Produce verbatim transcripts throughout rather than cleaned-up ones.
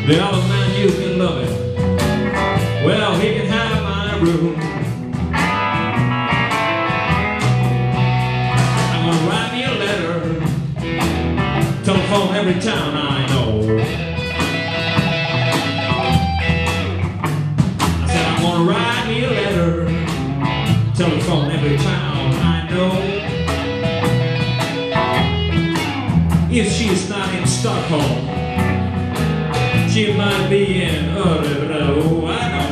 The other man, you can love it. Well, he can have my room. I'm gonna write me a letter, telephone every town I know. I said I'm gonna write me a letter, telephone every town I know. If she's not in Stockholm, she might be in Örebro, I know.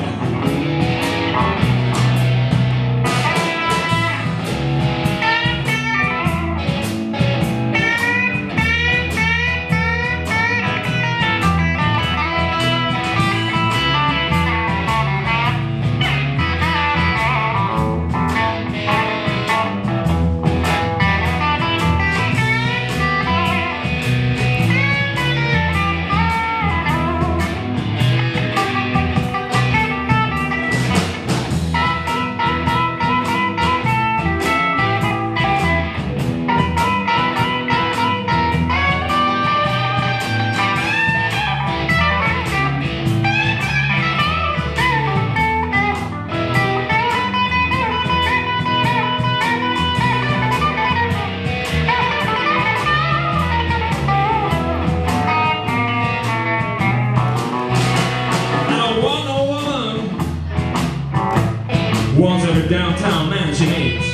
Wants every downtown man she needs.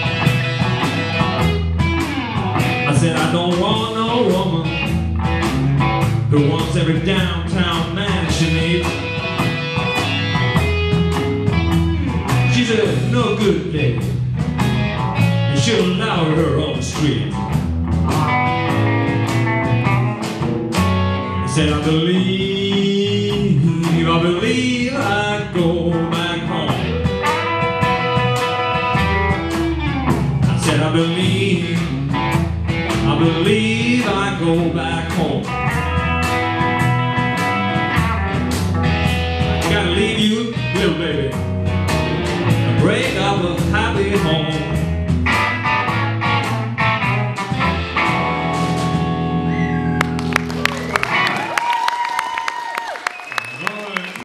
I said I don't want no woman who wants every downtown man she needs. She's a no good lady, and she'll allow her on the street. I said I believe, I believe I go back home. I believe, I believe I go back home.